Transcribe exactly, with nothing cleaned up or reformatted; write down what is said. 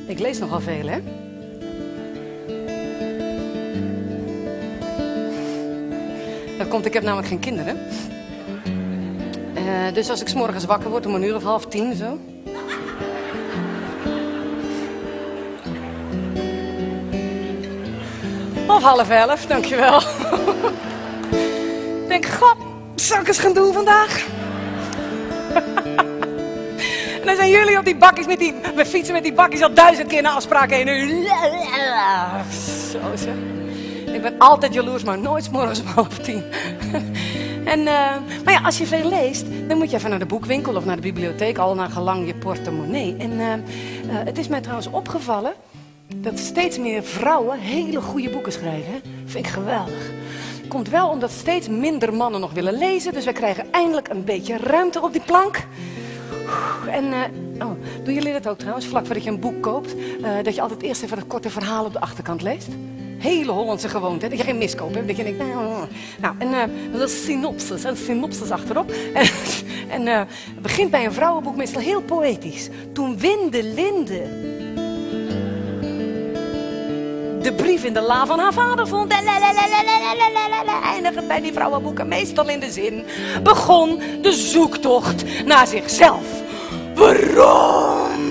Ik lees nogal veel, hè? Dat komt, ik heb namelijk geen kinderen. Uh, dus als ik 's morgens wakker word om een uur of half tien, zo. Of half elf, dankjewel. Ik denk, god, zal ik eens gaan doen vandaag? En dan zijn jullie op die bakjes met die... We fietsen met die bakjes al duizend keer naar afspraken heen. Zo zeg. Ik ben altijd jaloers, maar nooit 's morgens om half tien. En, uh, maar ja, als je veel leest, dan moet je even naar de boekwinkel of naar de bibliotheek, al naar gelang je portemonnee. En uh, uh, het is mij trouwens opgevallen dat steeds meer vrouwen hele goede boeken schrijven. Hè? Vind ik geweldig. Komt wel omdat steeds minder mannen nog willen lezen, dus wij krijgen eindelijk een beetje ruimte op die plank. En uh, oh, doen jullie dat ook trouwens, vlak voordat je een boek koopt, uh, dat je altijd eerst even het korte verhaal op de achterkant leest? Hele Hollandse gewoonte, hè? Dat je geen miskoop hebt. Dat je denkt, nou, nou en uh, dat is synopsis, en synopsis achterop. En, en uh, het begint bij een vrouwenboek meestal heel poëtisch. Toen Winde Linde de brief in de la van haar vader vond, eindigen bij die vrouwenboeken meestal in de zin, begon de zoektocht naar zichzelf. Waarom?